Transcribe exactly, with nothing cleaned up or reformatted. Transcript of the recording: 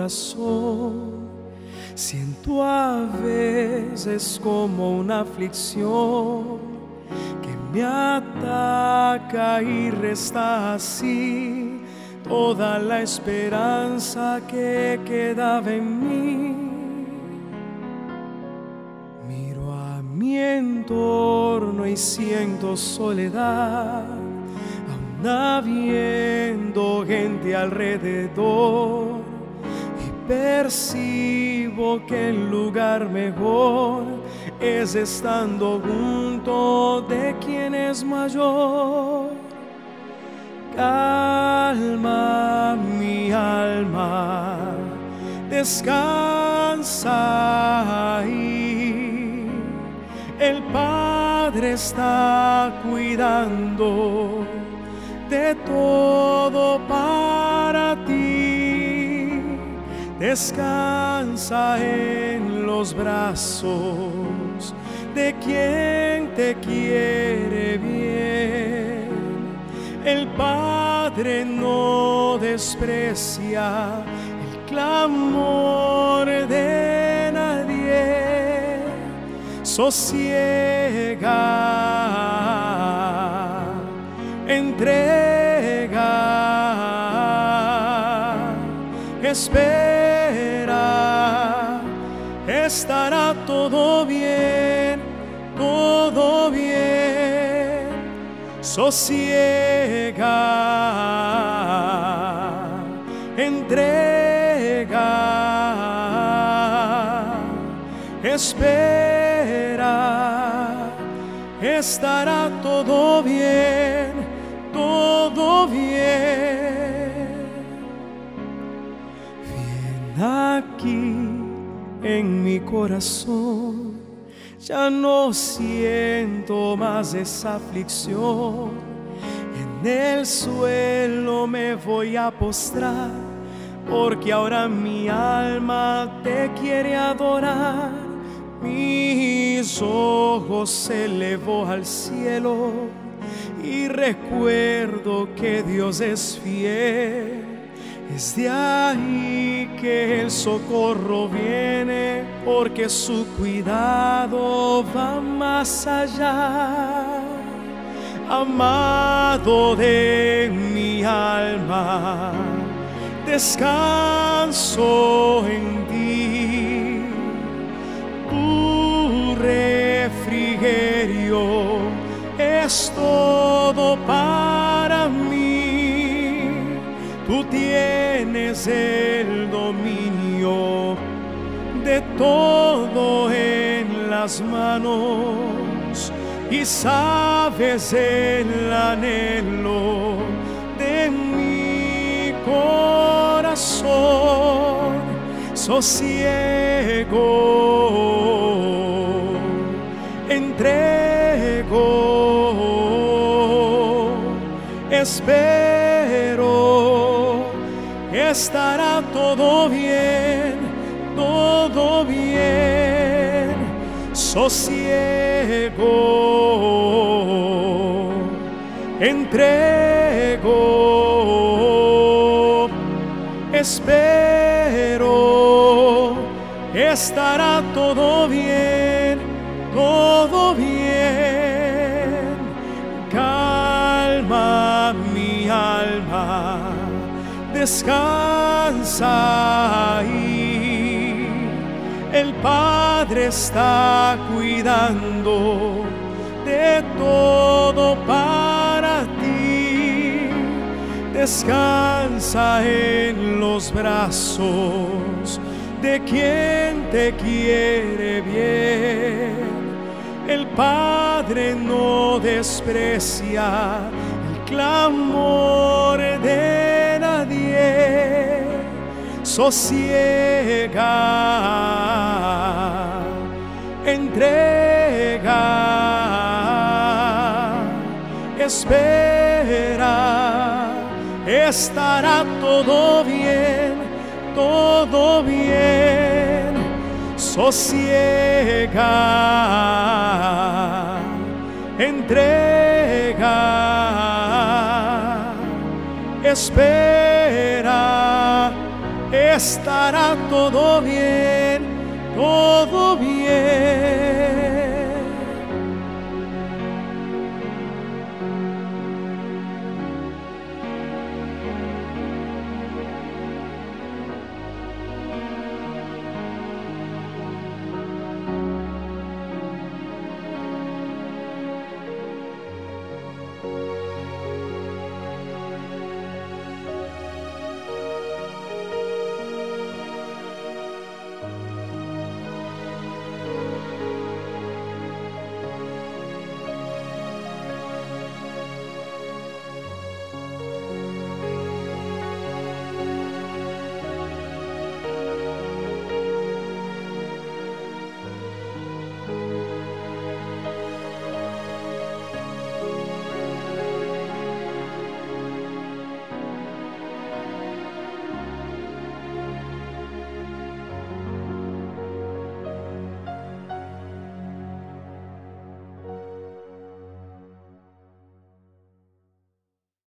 corazón. Siento a veces como una aflicción que me ataca y resta así toda la esperanza que quedaba en mí. Miro a mi entorno y siento soledad, aún habiendo gente alrededor, y percibo que el lugar mejor es estando junto de quien es mayor. Calma mi alma, descansa ahí. El Padre está cuidando de todo para ti. Descansa en los brazos de quien te quiere bien. El Padre no desprecia el clamor de nadie. Sosiega, entrega, espera, estará todo bien, todo bien. Sosiega, entrega, espera, estará todo bien, todo bien. Bien aquí en mi corazón, ya no siento más esa aflicción. En el suelo me voy a postrar, porque ahora mi alma te quiere adorar. Mis ojos se elevó al cielo y recuerdo que Dios es fiel. Es de ahí que el socorro viene, porque su cuidado va más allá. Amado de mi alma, descanso en ti. Tu refrigerio es todo para mí. Tú tienes el dominio de todo en las manos y sabes el anhelo de mi corazón. Sosiego, entrego, espero, estará todo bien, todo bien. Sosiego, entrego, espero, estará todo bien, todo bien. Calma mi alma, descansa ahí. El Padre está cuidando de todo para ti. Descansa en los brazos de quien te quiere bien. El Padre no desprecia el clamor de nadie. Sosiega, entrega, espera, estará todo bien, todo bien. Sosiega, entrega, espera, estará todo bien,